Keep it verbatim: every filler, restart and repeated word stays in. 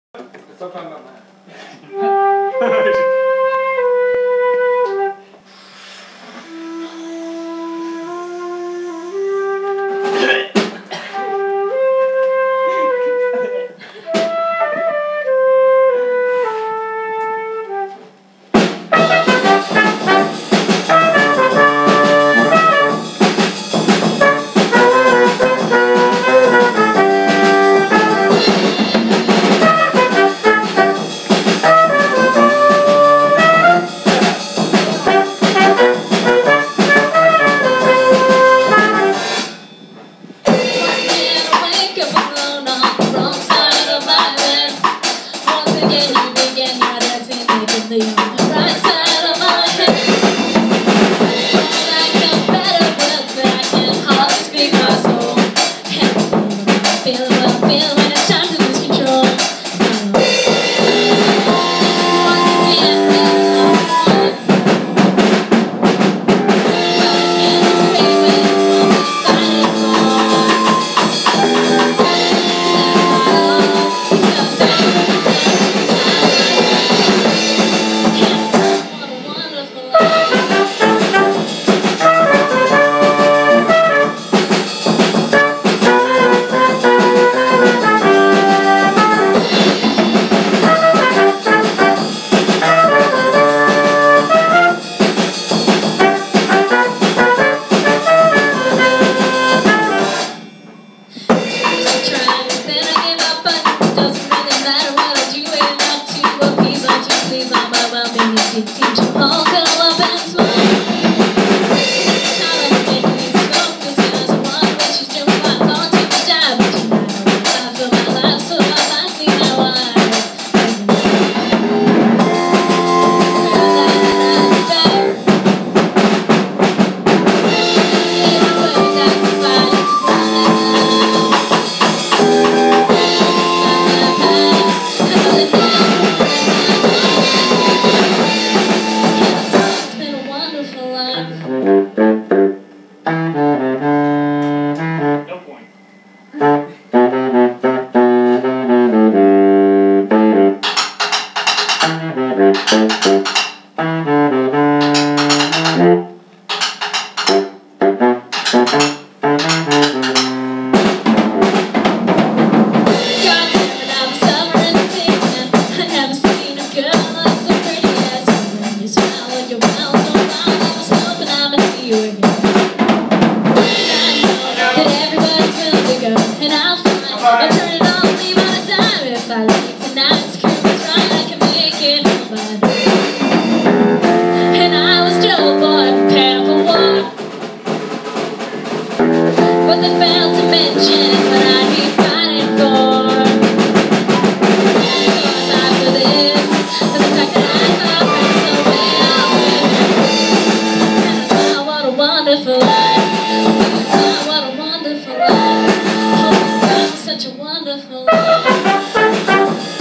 Stop talking about that. The right side of my head, I can better words, but I can hardly speak my soul. Can't feel what I feel when it's time to lose control. Once again, but I can't say when I'm excited teach them all, curl up and smile. Tell them to make me focus, cause I wonder what she's doing. I'm gonna take a dive, but tonight I feel my life, so I might see my wife. No point. I'll turn it on, leave on a dime. If I leave tonight's crew is right, I can make it home by noon. And I was still a boy prepared for war, but they failed to mention what I'd be fighting for. Cause after this, and the fact that I thought that's the way I went. And I thought, what a wonderful life. I thought, what a wonderful life. Such a wonderful life.